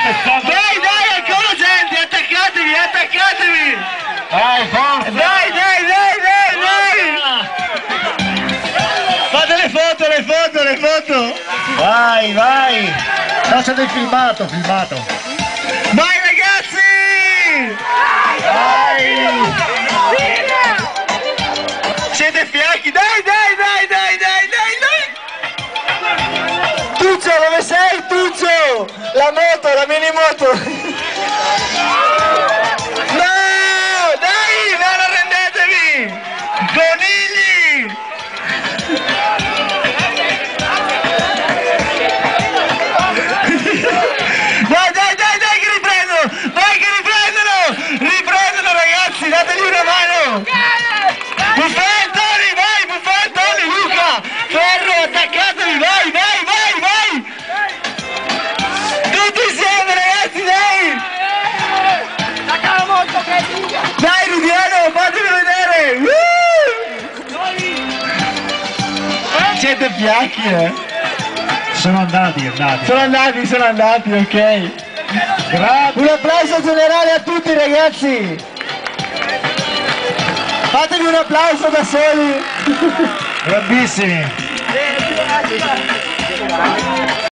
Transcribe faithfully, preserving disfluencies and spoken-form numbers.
Dai, dai, ancora gente, attaccatevi, attaccatevi! Dai, forza! Dai, dai, dai, dai, dai! Fate le foto, le foto, le foto! Vai, vai! Facciate il filmato, filmato! Vai ragazzi! Vai! Siete fiacchi, dai, dai, dai, dai, dai, dai, dai! Tuccio, dove sei, Tuccio? La moto, la mini moto! No, dai, non arrendetevi! Conigli! Dai, dai, dai, dai, che riprendono! Dai, che riprendono! Riprendono, ragazzi, dategli una mano! Buffet, Tony, vai, Buffet, Tony, Luca! Ferro, attaccatevi, vai, vai, vai, vai! Tutti insieme, ragazzi, dai! Dai, Rubiano, fatemi vedere! Uh! Siete fiacchi, eh? Sono andati, andati. Sono andati, sono andati, ok. Grazie. Un applauso generale a tutti, ragazzi. Fatevi un applauso da soli. Grandissimi.